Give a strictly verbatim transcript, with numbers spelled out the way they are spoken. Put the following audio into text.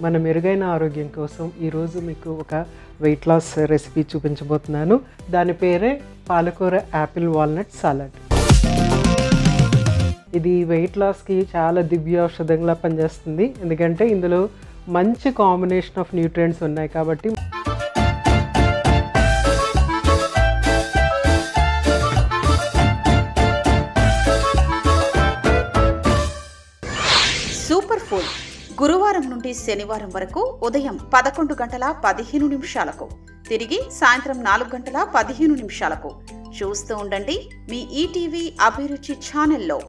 మన మెరుగైన ఆరోగ్యం కోసం ఈరోజు మీకు ఒక వెయిట్ లాస్ రెసిపీ చూపించబోతున్నాను. దాని పేరే పాలకూర యాపిల్ వాల్నట్ సాలడ్. ఇది వెయిట్ లాస్కి చాలా దివ్య ఔషధంగా పనిచేస్తుంది, ఎందుకంటే ఇందులో మంచి కాంబినేషన్ ఆఫ్ న్యూట్రియంట్స్ ఉన్నాయి కాబట్టి. సూపర్ ఫుడ్ గురువారం నుండి శనివారం వరకు ఉదయం పదకొండు గంటల పదిహేను నిమిషాలకు, తిరిగి సాయంత్రం నాలుగు గంటల పదిహేను నిమిషాలకు చూస్తూ ఉండండి మీ ఈటీవీ అభిరుచి ఛానల్లో.